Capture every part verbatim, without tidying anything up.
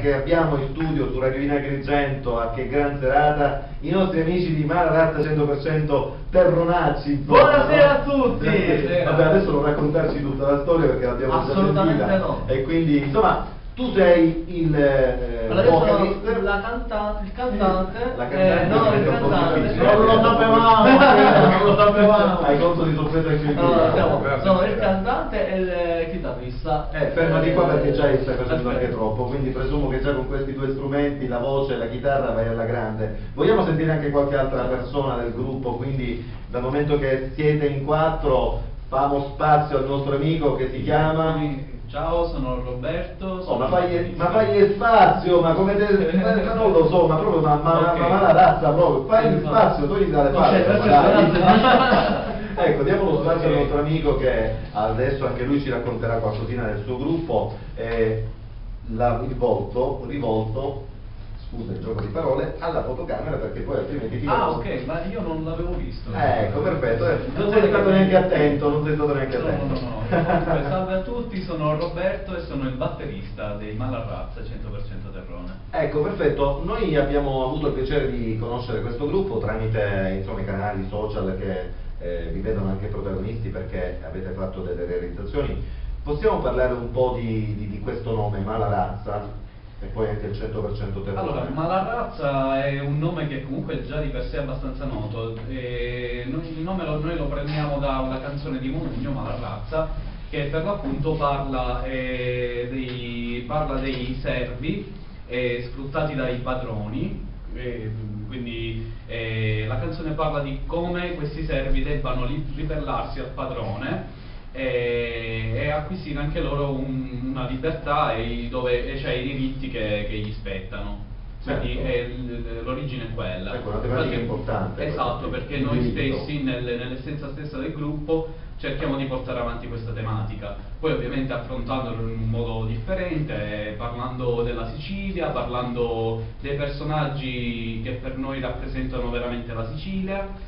che abbiamo in studio su Radio In Agrigento, a Che Gran Serata, i nostri amici di Malarazza cento per cento Terronacci. Buonasera no? a tutti! Vabbè, adesso non raccontarci tutta la storia perché l'abbiamo già sentita. Assolutamente no. E quindi, insomma, tu sei il eh, vocalist, la cantante, il cantante, la cantante, eh, no, il cantante, non lo sapevamo, non lo sapevamo. Hai conto di sorpresa anche in no, siamo, sono il cantante e il chitarrista. Eh, fermati qua perché già stai facendo anche troppo, quindi presumo che già con questi due strumenti, la voce e la chitarra, vai alla grande. Vogliamo sentire anche qualche altra persona del gruppo, quindi dal momento che siete in quattro, famo spazio al nostro amico che si chiama... Ciao, sono Roberto. Sono oh, ma fagli, ma fagli spazio, ma come te, ma non lo so, ma proprio ma, ma, okay. ma, ma la razza proprio, fagli spazio, togli dalle palle. Ecco, diamo lo spazio okay. al nostro amico che adesso anche lui ci racconterà qualcosina del suo gruppo. Eh, la, il volto rivolto, scusa il gioco di parole, alla fotocamera perché poi altrimenti ti ah ok, ma io non l'avevo visto. Eh, ecco, perfetto, eh. non, non sei stato neanche attento, non sei stato neanche no, attento. No, no, no. Comunque, salve a tutti, sono Roberto e sono il batterista dei Malarazza cento per cento Terrone. Ecco, perfetto, noi abbiamo avuto il piacere di conoscere questo gruppo tramite insomma, i canali social che eh, vi vedono anche protagonisti perché avete fatto delle realizzazioni. Possiamo parlare un po' di, di, di questo nome, Malarazza? E poi anche il cento per cento Terrone. Allora, Malarazza è un nome che comunque già di per sé è abbastanza noto. E noi, il nome lo, noi lo prendiamo da una canzone di Modugno, Malarazza, che per l'appunto parla, eh, dei, parla dei servi eh, sfruttati dai padroni. Eh, quindi eh, la canzone parla di come questi servi debbano ribellarsi al padrone E, e acquisire anche loro un, una libertà e, dove, e cioè i diritti che, che gli spettano. Quindi certo. l'origine è quella. Ecco, una tematica importante. Esatto, perché noi stessi nel, nell'essenza stessa del gruppo cerchiamo di portare avanti questa tematica. Poi ovviamente affrontandolo in un modo differente, parlando della Sicilia, parlando dei personaggi che per noi rappresentano veramente la Sicilia.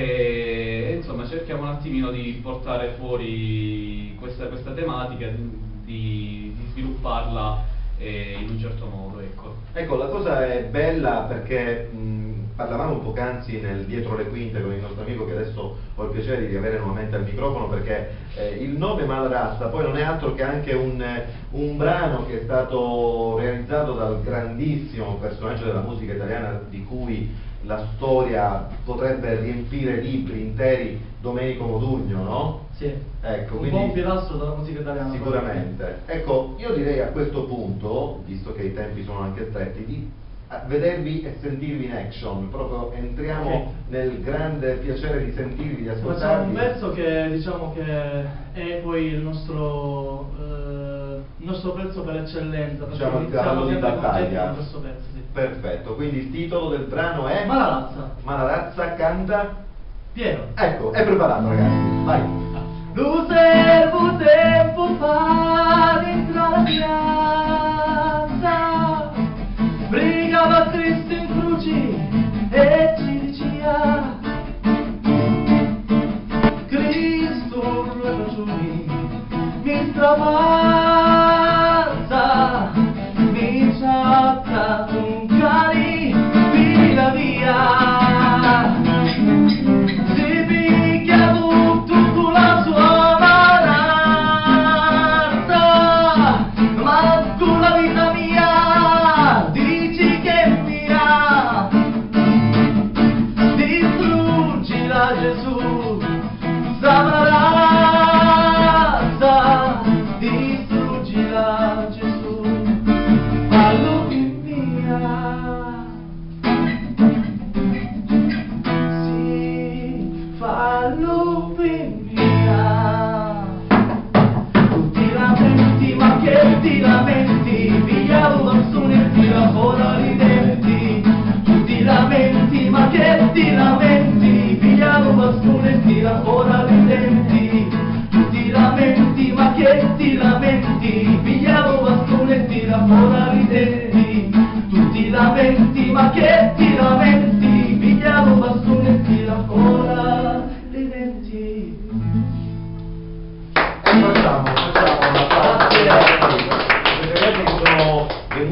E insomma cerchiamo un attimino di portare fuori questa, questa tematica, di, di svilupparla eh, in un certo modo. Ecco. ecco, la cosa è bella perché mh, parlavamo poc'anzi nel dietro le quinte con il nostro amico che adesso ho il piacere di avere nuovamente al microfono perché eh, il nome Malarazza poi non è altro che anche un, un brano che è stato realizzato dal grandissimo personaggio della musica italiana di cui la storia potrebbe riempire libri interi, Domenico Modugno, no? Sì, ecco, un quindi, buon pilastro della musica italiana. Sicuramente. Ecco, io direi a questo punto, visto che i tempi sono anche stretti, di vedervi e sentirvi in action, proprio entriamo okay. nel grande piacere di sentirvi, di ascoltarvi. Facciamo un pezzo che diciamo che è poi il nostro, eh, il nostro pezzo per eccellenza, diciamo il cavallo di battaglia. Con questo pezzo, sì. Perfetto, quindi il titolo del brano è Malarazza. Malarazza canta Piero. Ecco, è preparato ragazzi, vai. Lo servo tempo fa dentro la piazza, brigava Cristo in croci e ci diceva Cristo due ragioni mi stramazza, mi ciatta un cari, vivi la via. Ti lamenti, pigliavo bastone e tira fuori i denti. Tu ti lamenti, ma che ti lamenti, pigliavo bastone e tira fuori i denti. Tu ti lamenti, ma che ti lamenti, pigliavo bastone e tira fuori i denti. Tu ti lamenti, ma che ti lamenti, pigliavo bastone e tira fuori i denti. Facciamo, facciamo una parte. Sono venuti da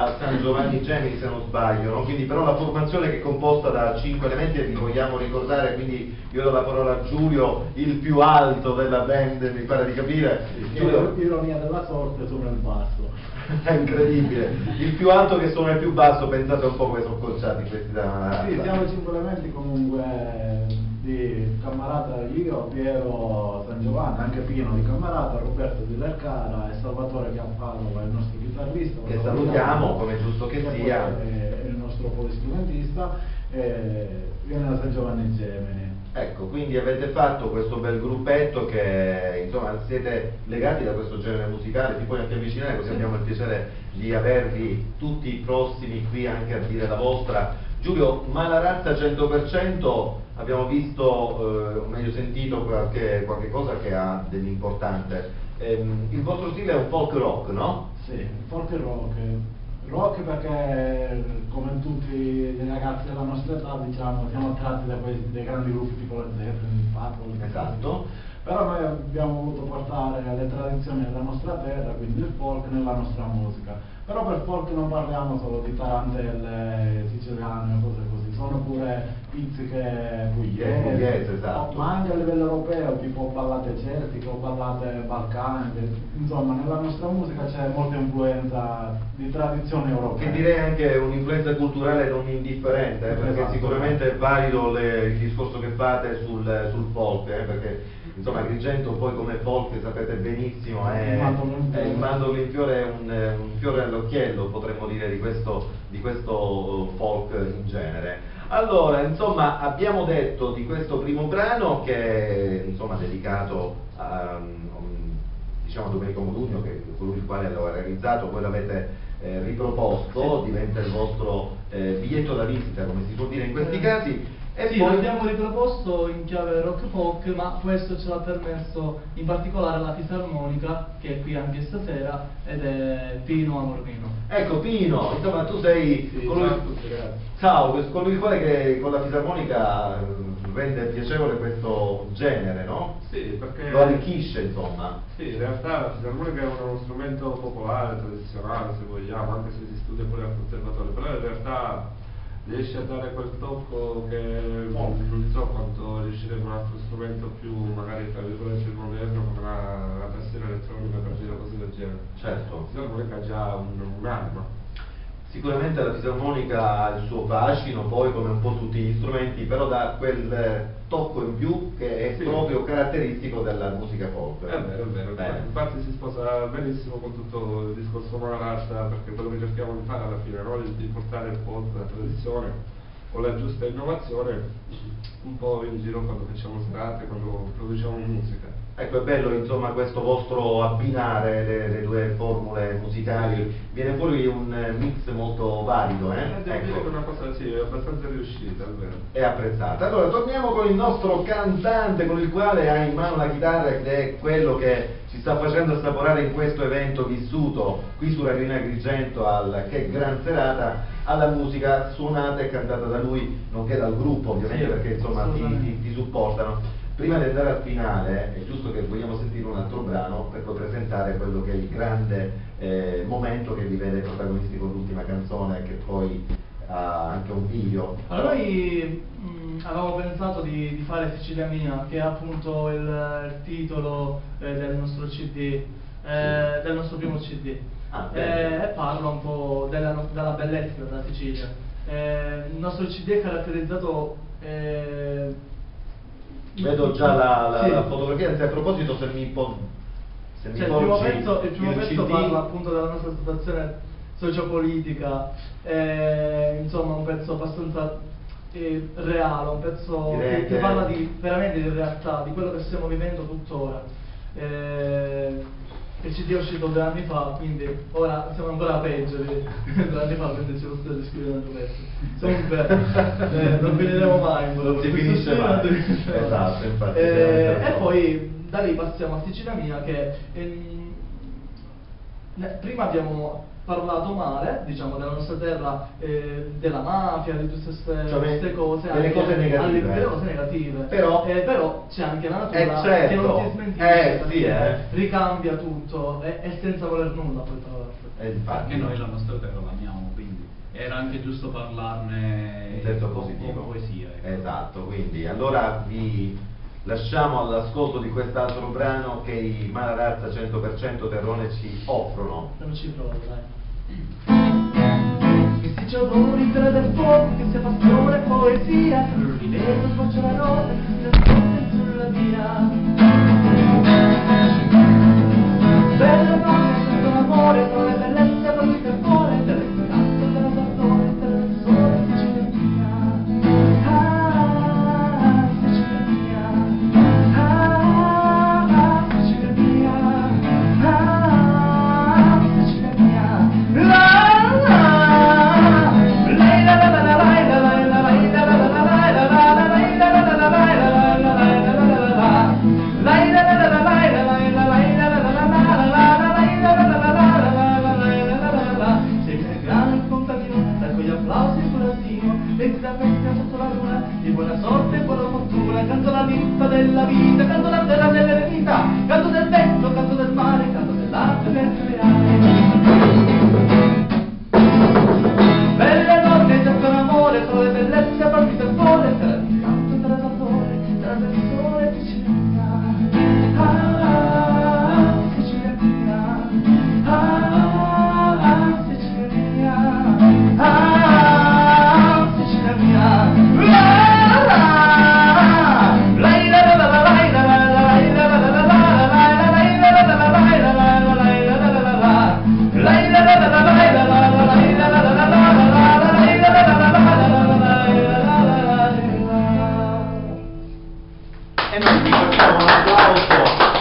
da San Giovanni Gemini se non sbaglio, no? Quindi però la formazione che è composta da cinque elementi e vi vogliamo ricordare, quindi io do la parola a Giulio, il più alto della band, mi pare di capire. Giulio, ironia della sorte, sono il basso. È incredibile, il più alto che suona il più basso, pensate un po' come sono conciati questi da Malarazza. Sì, siamo cinque elementi comunque di Cammarata, io, Piero San Giovanni, anche Pino di Cammarata, Roberto di Lercara e Salvatore Chiampalova, il nostro chitarrista. Che salutiamo, come giusto che sia. È il nostro polistrumentista, eh, viene da San Giovanni Gemini. Ecco, quindi avete fatto questo bel gruppetto che insomma siete legati da questo genere musicale, ti puoi anche avvicinare così abbiamo il piacere di avervi tutti prossimi qui anche a dire la vostra. Giulio, Malarazza cento per cento, abbiamo visto, eh, o meglio sentito qualche, qualche cosa che ha dell'importante. Ehm, il vostro stile è un folk rock, no? Sì, folk rock. Rock perché, come tutti i ragazzi della nostra età, diciamo, siamo attratti da quei dei grandi gruppi tipo la Zeppelin, il Purple. Esatto. Però noi abbiamo voluto portare le tradizioni della nostra terra, quindi il folk, nella nostra musica. Però per folk non parliamo solo di tarantelle siciliane o cose così, sono pure pizziche pugliesi, pugliese, esatto. ma anche a livello europeo, tipo ballate celtiche o ballate balcaniche. Insomma, nella nostra musica c'è molta influenza di tradizione europea. Che direi anche un'influenza culturale non indifferente, eh, perché Esatto. Sicuramente è valido le, il discorso che fate sul, sul folk, eh, perché insomma Agrigento poi come folk sapete benissimo è, è il mandorlo in fiore, è un, un fiore all'occhiello potremmo dire di questo, di questo folk in genere. Allora, insomma, abbiamo detto di questo primo brano che è insomma dedicato a, diciamo, a Domenico Modugno, che è colui il quale lo ha realizzato, voi l'avete eh, riproposto, diventa il vostro eh, biglietto da visita, come si può dire in questi casi. E sì, poi l'abbiamo riproposto in chiave rock folk, ma questo ce l'ha permesso in particolare la fisarmonica, che è qui anche stasera, ed è Pino Amormino. Ecco Pino, insomma tu sei Sì, colui, ciao a tutti, grazie. ciao, colui il quale che con la fisarmonica eh, rende piacevole questo genere, no? Sì, perché Lo arricchisce, insomma. Sì, in realtà la fisarmonica è uno strumento popolare, tradizionale se vogliamo, anche se si studia pure al conservatorio, però in realtà riesce a dare quel tocco che oh. non so quanto riuscirebbe un altro strumento più magari tra virgolette moderno come la, la tastiera elettronica, per dire cose del genere. Certo. La fisarmonica ha già un, un'anima. Sicuramente la fisarmonica ha il suo fascino, poi come un po' tutti gli strumenti, però dà quel tocco in più che è sì. proprio caratteristico della musica folk. È vero, è vero. Beh. Infatti si sposa benissimo con tutto il discorso Malarazza, perché quello che cerchiamo di fare alla fine, no? di, di portare il folk, la tradizione, con la giusta innovazione, un po' in giro quando facciamo serate, quando produciamo musica. Ecco, è bello insomma questo vostro abbinare le, le due formule musicali, viene fuori un mix molto valido, eh? Eh, devo ecco. dire che è una cosa sì, è abbastanza riuscita, è vero. È apprezzata. Allora torniamo con il nostro cantante con il quale ha in mano la chitarra ed è quello che ci sta facendo assaporare in questo evento vissuto qui su Radio Agrigento al Che Gran Serata alla musica suonata e cantata da lui, nonché dal gruppo ovviamente, sì, perché insomma ti, ti, ti supportano. Prima di andare al finale è giusto che vogliamo sentire un altro brano per poi presentare quello che è il grande eh, momento che vi vede protagonisti con l'ultima canzone, che poi ha anche un video. Allora noi mh, avevamo pensato di, di fare Sicilia Mia, che è appunto il, il titolo eh, del nostro C D, eh, sì. del nostro primo C D. Ah, eh, e parla un po' della, della bellezza della Sicilia. Eh, il nostro C D è caratterizzato eh, vedo già la, la, sì. la fotografia, anzi a proposito se mi po- se mi cioè, il primo porgi pezzo, il primo il pezzo C D... parla appunto della nostra situazione sociopolitica, eh, insomma un pezzo abbastanza eh, reale, un pezzo che, che... che parla di, veramente di realtà, di quello che stiamo vivendo tuttora. Eh, il C D è uscito due anni fa, quindi ora siamo ancora peggio di due anni fa, quindi ci lo state scrivendo un pezzo. Comunque eh, non finiremo mai, non si finisce mai. Esatto, infatti. Eh, e poi da lì passiamo a Sicilia Mia, che ehm, prima abbiamo parlato male, diciamo, della nostra terra, eh, della mafia, di tutte queste, cioè, queste cose, delle anche, cose negative, delle cose negative. Però, eh, però c'è anche la natura eh, certo. che non ti smentisce, eh, sì, eh. ricambia tutto e, e senza voler nulla poi tra l'altro. Eh, infatti perché noi la nostra terra l'amiamo. anche giusto parlarne in senso con- positivo. con poesia. Ecco. Esatto, quindi allora vi lasciamo all'ascolto di quest'altro brano che i Malarazza cento per cento Terrone ci offrono. Non ci provo, dai. Che si giorni tra del fuoco, che sia passione e poesia, l'universo sboccia la notte, che si nasconde sulla via. Bella notte, sento l'amore, tra le bellezze, per il cuore, tra il canto, tra l'ardore, tra il sole, Sicilia mia. Ah, Sicilia mia. Ah, Sicilia mia. Ah, Sicilia mia. La, la, lei la la la la la la la la la la la la la canto la ninfa della vita, canto la terra dell'eredità, canto del vento, canto del mare, canto dell'arte del creare. Belle donne cercano amore, tra le bellezze partite il cuore, tra il canto, tra l'amore, tra il sole, Sicilia mia. Ah, Sicilia mia. Ah, Sicilia mia. Ah, Sicilia mia. E noi vi facciamo un applauso,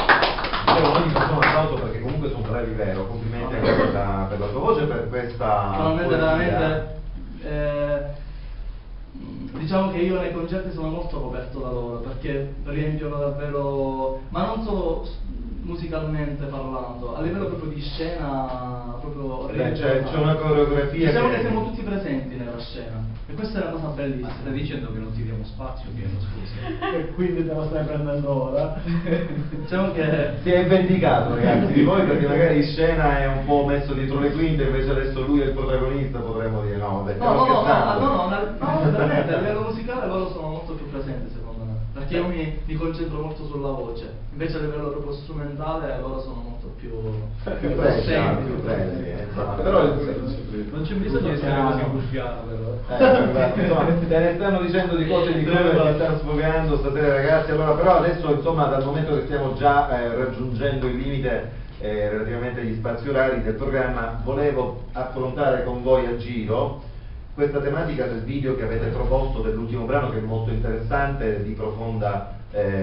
Dicevo, noi vi facciamo un applauso perché comunque sono bravi vero, complimenti anche per la, per la tua voce e per questa Veramente, poesia. veramente, eh, diciamo che io nei concerti sono molto coperto da loro perché riempiono davvero, ma non solo s- musicalmente parlando, a livello proprio di scena, proprio Beh, riempiono c'è, tanto. c'è una coreografia Diciamo che... che siamo tutti presenti nella scena e questa è una cosa Ma bellissima. stai dicendo che non ti diamo spazio, Piero, scusa. E quindi te lo stai prendendo ora. Diciamo che Si è vendicato ragazzi di voi perché magari in scena è un po' messo dietro le quinte, invece adesso lui è il protagonista, potremmo dire no, vabbè, No, stiamo no, no, no, scherzando. no, no, no, no, veramente, a livello musicale loro sono molto più presenti secondo me, perché io mi, mi concentro molto sulla voce, invece a livello proprio strumentale loro sono molto più, Più presenti, più presenti, eh, esatto. Però Non c'è bisogno di essere così buffiano, però. Eh, infatti, insomma, te ne stanno dicendo di cose di cui ti stanno sfogando stasera ragazzi, allora però adesso insomma dal momento che stiamo già eh, raggiungendo il limite eh, relativamente agli spazi orari del programma, volevo affrontare con voi a giro questa tematica del video che avete proposto dell'ultimo brano, che è molto interessante, di profonda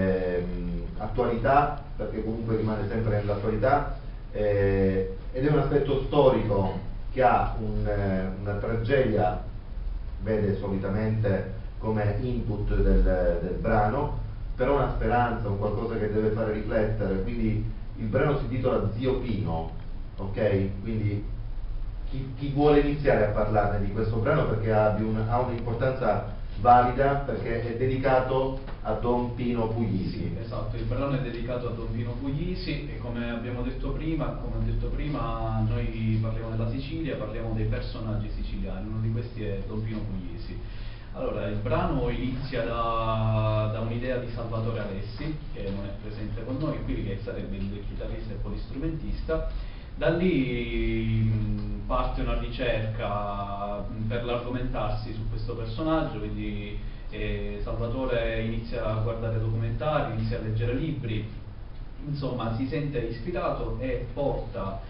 ehm, attualità, perché comunque rimane sempre nell'attualità, eh, ed è un aspetto storico che ha un, eh, una tragedia, vede solitamente come input del, del brano, però una speranza, un qualcosa che deve fare riflettere, quindi il brano si intitola Zio Pino, ok? Quindi chi, chi vuole iniziare a parlarne di questo brano perché ha, di un- ha un'importanza valida, perché è dedicato a Don Pino Puglisi. Esatto, il brano è dedicato a Don Pino Puglisi e come abbiamo detto prima, come ho detto prima, noi parliamo della Sicilia, parliamo dei personaggi siciliani, uno di questi è Don Pino Puglisi. Allora, il brano inizia da, da un'idea di Salvatore Alessi, che non è presente con noi qui, che sarebbe il chitarrista e polistrumentista. Da lì mh, parte una ricerca mh, per l'argomentarsi su questo personaggio, quindi eh, Salvatore inizia a guardare documentari, inizia a leggere libri, insomma si sente ispirato e porta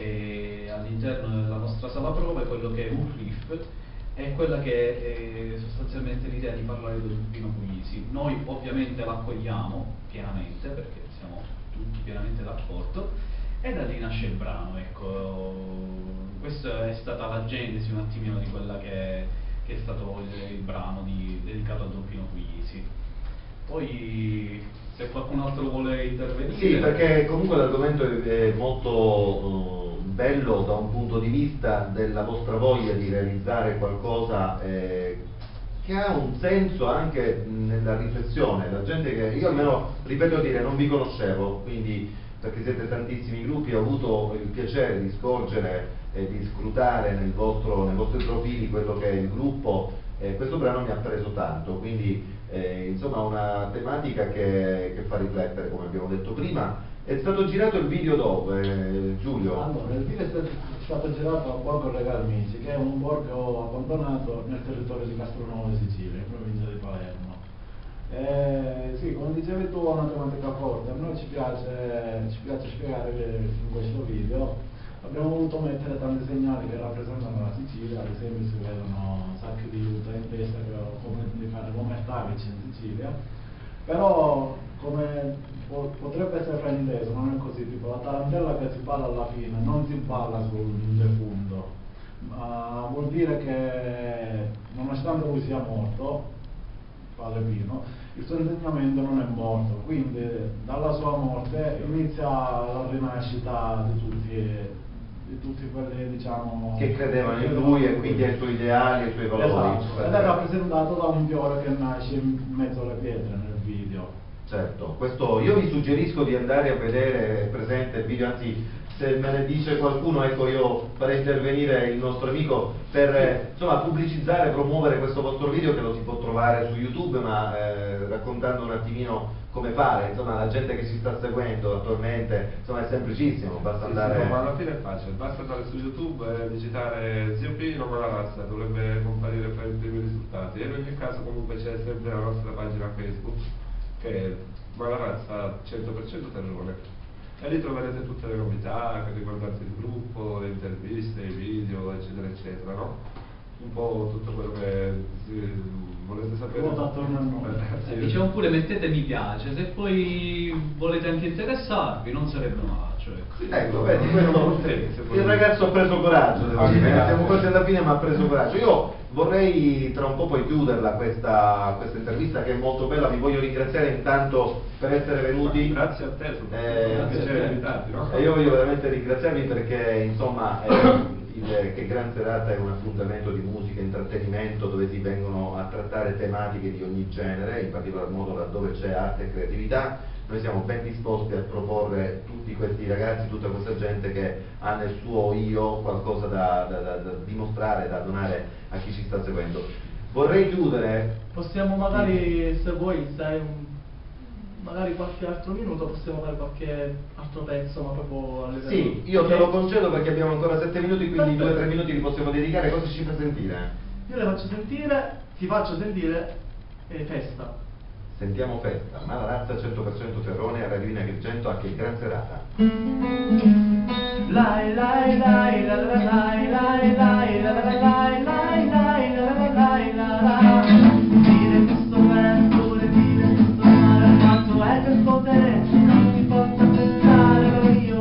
eh, all'interno della nostra sala prove quello che è un riff, è quella che è sostanzialmente l'idea di parlare di Don Pino Puglisi. Noi ovviamente l'accogliamo pienamente perché siamo tutti pienamente d'accordo e da lì nasce il brano, ecco. Questa è stata la genesi un attimino di quella che, che è stato il, il brano di, dedicato a Don Pino Puglisi. Poi se qualcun altro vuole intervenire. Sì, perché comunque l'argomento è, è molto eh, bello da un punto di vista della vostra voglia di realizzare qualcosa eh, che ha un senso anche nella riflessione. La gente che io almeno ripeto a dire non vi conoscevo, quindi perché siete tantissimi gruppi, ho avuto il piacere di scorgere eh, di scrutare nel vostro, nei vostri profili quello che è il gruppo. Eh, questo brano mi ha preso tanto, quindi eh, insomma una tematica che, che fa riflettere, come abbiamo detto prima. È stato girato il video dove, eh, Giulio? Allora, il video è stato, è stato girato a Borgo Regalmici, che è un borgo abbandonato nel territorio di Castronuovo Sicilia, in provincia di Palermo. Eh, sì, come dicevi tu, è una tematica forte. A noi ci piace, ci piace spiegare che in questo video abbiamo voluto mettere tanti segnali che rappresentano la Sicilia. Ad esempio si vedono sacchi di juta in testa, che come indicare l'omertà che c'è in Sicilia, però come po- potrebbe essere frainteso, non è così. Tipo la tarantella che si balla alla fine non si balla sul defunto, ma vuol dire che nonostante lui sia morto, Padre Pino, il suo insegnamento non è morto, quindi dalla sua morte inizia la rinascita di tutti, di tutti quelli, diciamo, che credevano in lui e quindi ai suoi ideali, ai suoi valori. Esatto, ed è rappresentato da un fiore che nasce in mezzo alle pietre nel video. Certo, questo io vi suggerisco di andare a vedere, è presente il video, anzi se me ne dice qualcuno, ecco, io farei intervenire il nostro amico per eh, insomma pubblicizzare, promuovere questo vostro video, che lo si può trovare su YouTube, ma eh, raccontando un attimino come fare, insomma la gente che ci sta seguendo attualmente, insomma è semplicissimo, basta Sì, andare... sì, no, ma alla fine è facile, basta andare su YouTube e digitare Zio Pino Malarazza, dovrebbe comparire fra i primi risultati, e in ogni caso comunque c'è sempre la nostra pagina Facebook, che è Malarazza cento per cento Terrone, e lì troverete tutte le novità che riguardanti il gruppo, le interviste, i video, eccetera eccetera, no? Un po' tutto quello che sì, volete sapere. Ruota attorno a noi. Sì. Eh, diciamo pure mettete mi piace, se poi volete anche interessarvi non sarebbe male, cioè. Sì, Ecco, no, vedi, no, questo, no, sì, se il volete. ragazzo ha preso coraggio, devo Ah, dire, grazie. siamo quasi alla fine ma ha preso coraggio. Io vorrei tra un po' poi chiuderla questa, questa intervista, che è molto bella, vi voglio ringraziare intanto per essere venuti. Grazie a te, soprattutto, Eh, è un piacere invitarti, no? E io voglio veramente ringraziarvi perché insomma eh, il, che Gran Serata è un appuntamento di musica e intrattenimento dove si vengono a trattare tematiche di ogni genere, in particolar modo laddove c'è arte e creatività. Noi siamo ben disposti a proporre tutti questi ragazzi, tutta questa gente che ha nel suo io qualcosa da, da, da, da dimostrare, da donare a chi ci sta seguendo. Vorrei chiudere... Possiamo magari, se vuoi, se hai un, magari qualche altro minuto, possiamo fare qualche altro pezzo, ma proprio a livello... Sì, io te lo concedo perché abbiamo ancora sette minuti, quindi due o tre minuti li possiamo dedicare. Cosa ci fai sentire? Io le faccio sentire, ti faccio sentire eh, Festa. Sentiamo Festa, Malarazza cento per cento Terrone, a Radio Agrigento, anche il Gran Serata. Lai lai lai la la lai lai lai la la lai lai lai la la lai la la. Dire questo vento, le dire questo mare, quanto è per potere, non ti possa pensare lo io.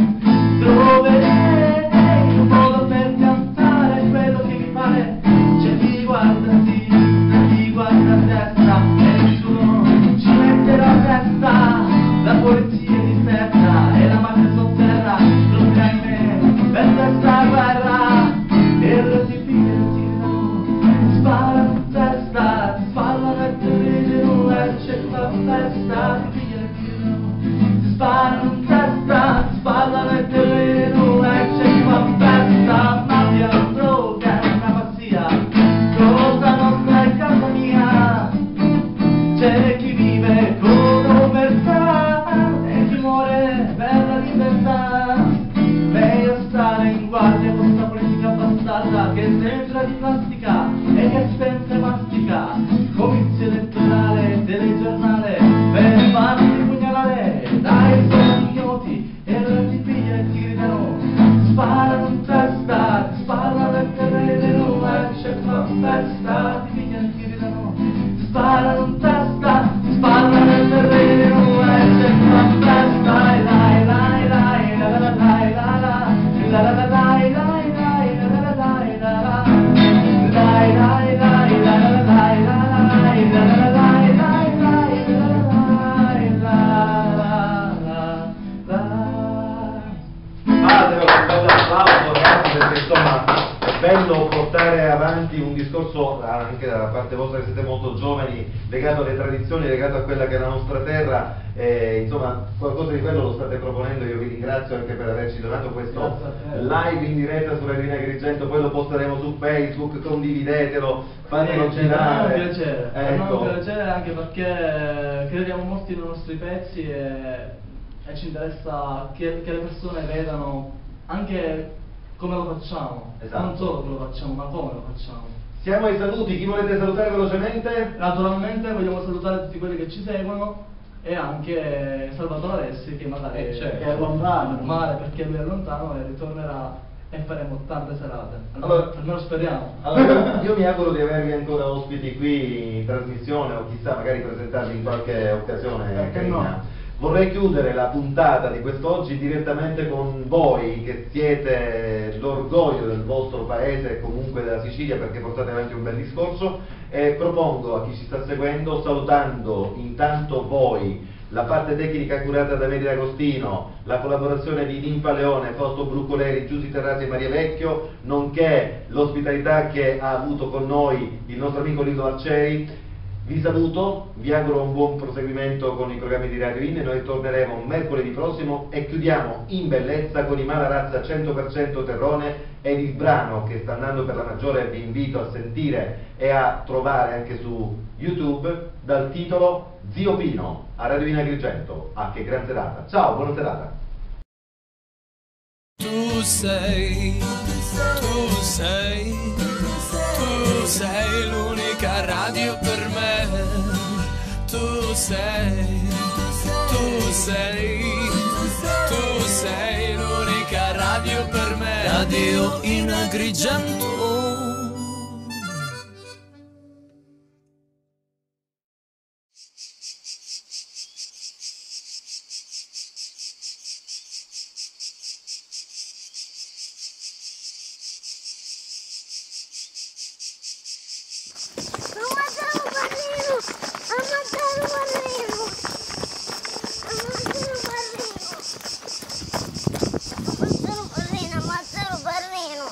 Troverei un modo per piantare quello che mi pare. C'è chi guarda a sinistra, chi guarda a destra, e nessuno ci mette la testa. La polizia di setta e la mafia sotterra, non c'è in me per questa guerra. E le ti pigliano, ti gridano, ti sparano in testa, ti spallano e ti ridono, e c'è la festa. Ti pigliano, ti gridano, ti sparano in testa, ti spallano e ti ridono, e c'è la festa. Mafia, droga, una pazzia, cosa nostra è casa mia. C'è chi vive con omertà e chi muore per la libertà. Meglio stare in guardia con sta politica bastarda che sembra di plastica e che sempre mastica. Comizio elettorale, telegiornale, per farsi pugnalare dai suoi ignoti, e allora ti piglia e ti gridano, sparano in testa, ti sparano e te vedono, e c'è una festa. Ti piglia e ti gridano, ti sparano in testa, ti sparano e te vedono, e c'è una festa. E lai lai lai la la la lai la la la la la lai lai lai la la la lai la la lai lai lai la la la lai la la portare avanti un discorso anche dalla parte vostra che siete molto giovani, legato alle tradizioni, legato a quella che è la nostra terra, eh, insomma qualcosa di quello lo state proponendo, io vi ringrazio anche per averci donato questo live in diretta su Radio Agrigento, poi lo posteremo su Facebook, condividetelo, fatelo Eh, girare. È un piacere, è Ecco. un piacere anche perché crediamo molti nei nostri pezzi e, e ci interessa che, che le persone vedano anche come lo facciamo, Esatto. non solo che lo facciamo, ma come lo facciamo. Siamo ai saluti, chi volete salutare velocemente? Naturalmente vogliamo salutare tutti quelli che ci seguono e anche Salvatore Alessi che magari Eh, certo. è lontano, male perché lui è lontano e ritornerà e faremo tante serate. Almeno, Allora- almeno speriamo. Allora, io mi auguro di avervi ancora ospiti qui in trasmissione o chissà magari presentarvi in qualche occasione Perché carina. no? Vorrei chiudere la puntata di quest'oggi direttamente con voi che siete l'orgoglio del vostro paese e comunque della Sicilia perché portate avanti un bel discorso e propongo a chi ci sta seguendo, salutando intanto voi, la parte tecnica curata da Medi D'Agostino, la collaborazione di Ninfa Leone, Fausto Brucoleri, Giussi Terrazzi e Maria Vecchio, nonché l'ospitalità che ha avuto con noi il nostro amico Lido Arcieri. Vi saluto, vi auguro un buon proseguimento con i programmi di Radio In e noi torneremo mercoledì prossimo e chiudiamo in bellezza con i Malarazza cento per cento Terrone ed il brano che sta andando per la maggiore vi invito a sentire e a trovare anche su YouTube dal titolo Zio Pino a Radio In Agrigento. Ah, che gran serata! Ciao, buona serata! Tu sei, tu sei, tu sei l'unica radio per me. Tu sei, tu sei, tu sei l'unica radio per me. Radio In Agrigento. Ammazzalo Barrino! Ammazzalo Barrino! Ammazzalo Barrino! Ammazzalo Barrino!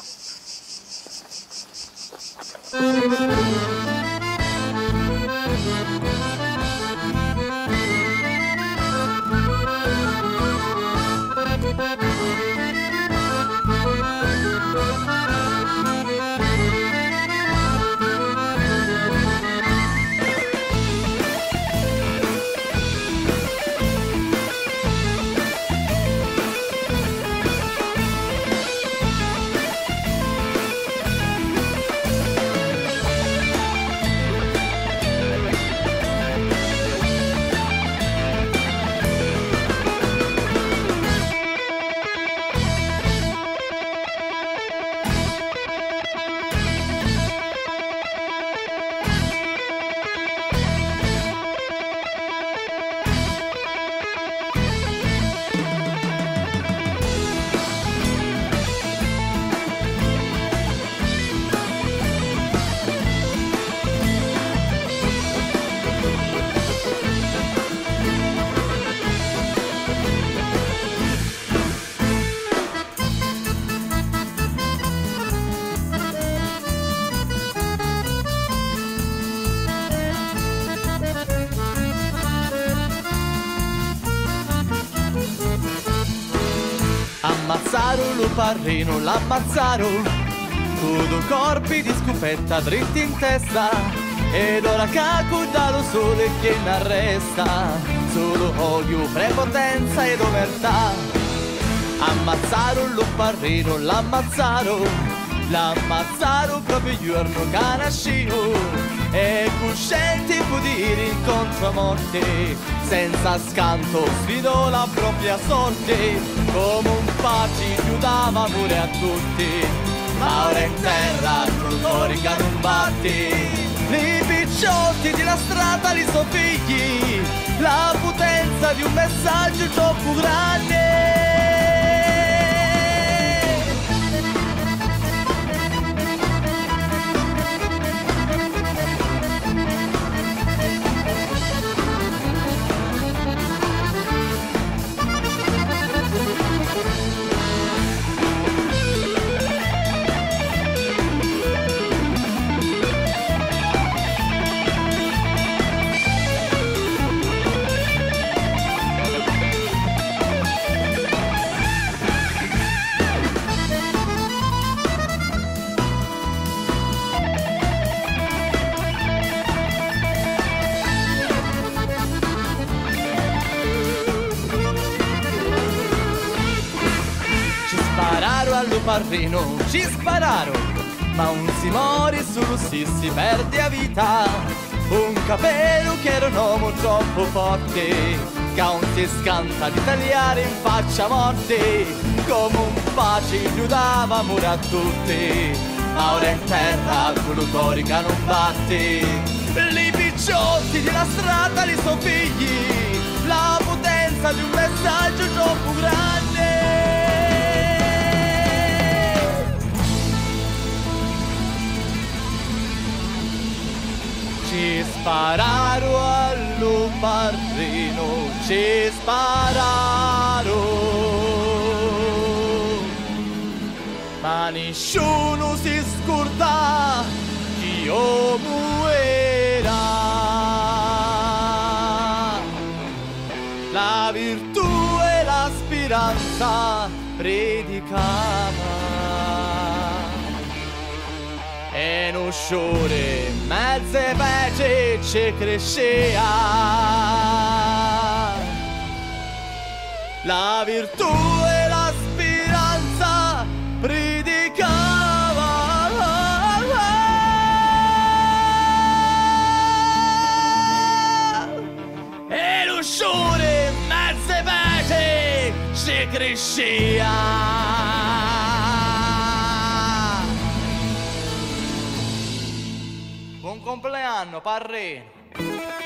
Ammazzalo Ammazzarono lo parrino, l'ammazzarono, con due corpi di scufetta dritti in testa, ed ora caco dallo sole che ne arresta, solo odio, prepotenza ed omertà. Ammazzarono lo parrino, l'ammazzarono, l'ammazzarono proprio giorno che nascivo, e coscienti pudire incontro a morte, senza scanto sfidò la propria sorte, come un paci chiudava pure a tutti, ma ora in terra crudorica non batti, i picciotti di la strada li so figli, la potenza di un messaggio troppo grande. parrino ci spararono, ma un si mori su si si perde a vita. Un capello che era un uomo troppo forte, che non si scanta di tagliare in faccia morte, come un pace chiudava amore a tutti, ma ora in terra quello cuore che non batte. Li picciotti della strada, li suoi figli, la potenza di un messaggio troppo grande. Ci spararono allo parrino, ci spararono, ma nessuno si scorda chi uomo era. La virtù e la speranza predicava, e non sciore mezze pece ci crescea. La virtù e la speranza predicava, e non sciore mezze pece ci crescea. Buon compleanno, parrino!